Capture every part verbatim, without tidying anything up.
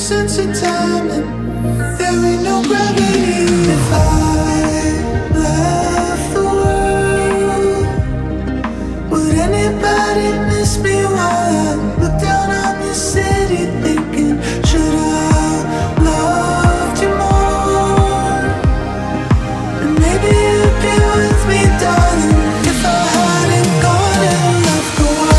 sense of time, and there ain't no gravity. If I left the world, would anybody miss me while I look down on this city thinking, should I loved you more? And maybe you'd be with me, darling, if I hadn't gone and left the world.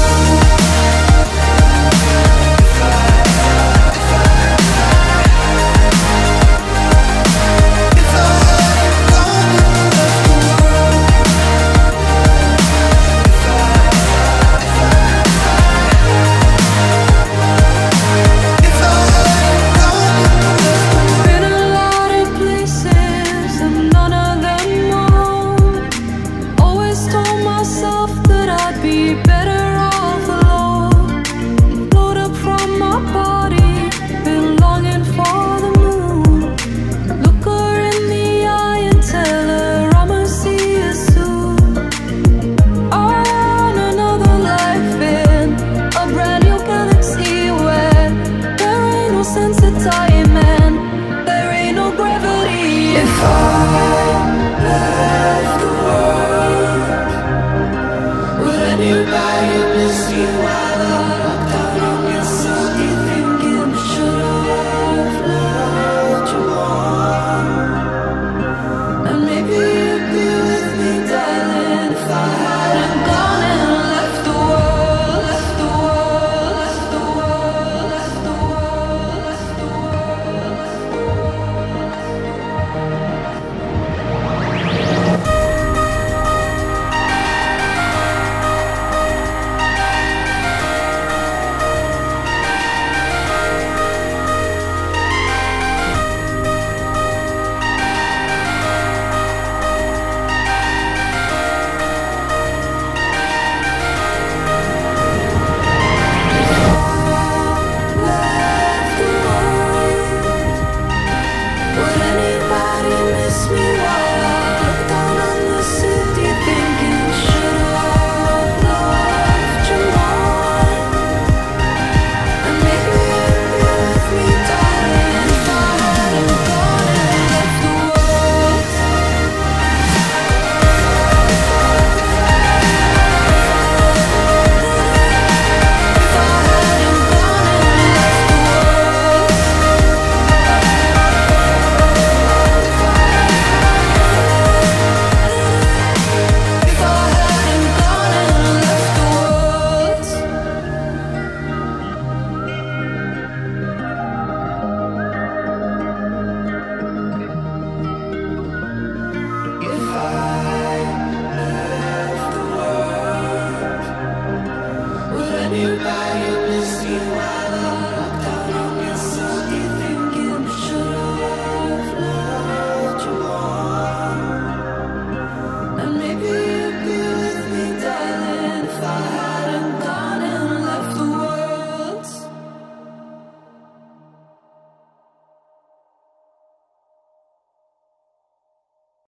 Maybe you'd be with me, darling, if I hadn't gone.